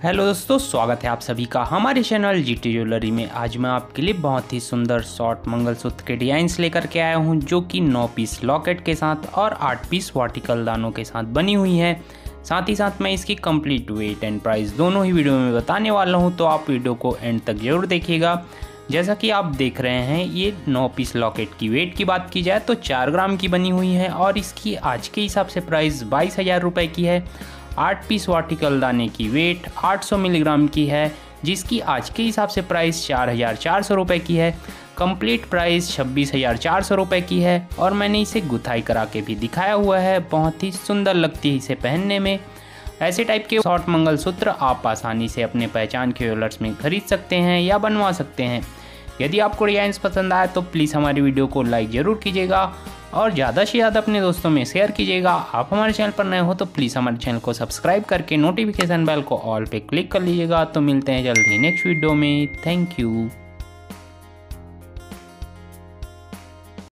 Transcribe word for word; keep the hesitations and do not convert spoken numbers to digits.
Hello दोस्तों, स्वागत है आप सभी का हमारे चैनल जीटी ज्वेलरी में। आज मैं आपके लिए बहुत ही सुंदर शॉर्ट मंगलसूत्र के डिजाइंस लेकर के आया हूं, जो कि नौ पीस लॉकेट के साथ और आठ पीस वर्टिकल दानों के साथ बनी हुई है। साथ ही साथ मैं इसकी कंप्लीट वेट एंड प्राइस दोनों ही वीडियो में बताने वाला हूं, तो आप वीडियो को एंड तक जरूर देखिएगा। जैसा कि आप देख रहे हैं, ये नौ पीस लॉकेट की वेट की बात की जाए तो चार ग्राम की बनी हुई है और इसकी आज के हिसाब से प्राइस बाईस हज़ार रुपये की है। आठ पीस वर्टिकल दाने की वेट आठ सौ मिलीग्राम की है, जिसकी आज के हिसाब से प्राइस चार हज़ार चार सौ रुपये की है। कंप्लीट प्राइस छब्बीस हज़ार चार सौ रुपये की है और मैंने इसे गुथाई करा के भी दिखाया हुआ है। बहुत ही सुंदर लगती है इसे पहनने में। ऐसे टाइप के शॉर्ट मंगलसूत्र आप आसानी से अपने पहचान के ज्वेलर्स में खरीद सकते हैं या बनवा सकते हैं। यदि आपको डिजाइन्स पसंद आए तो प्लीज़ हमारी वीडियो को लाइक ज़रूर कीजिएगा और ज़्यादा से ज़्यादा अपने दोस्तों में शेयर कीजिएगा। आप हमारे चैनल पर नए हो तो प्लीज़ हमारे चैनल को सब्सक्राइब करके नोटिफिकेशन बेल को ऑल पे क्लिक कर लीजिएगा। तो मिलते हैं जल्द ही नेक्स्ट वीडियो में। Thank you.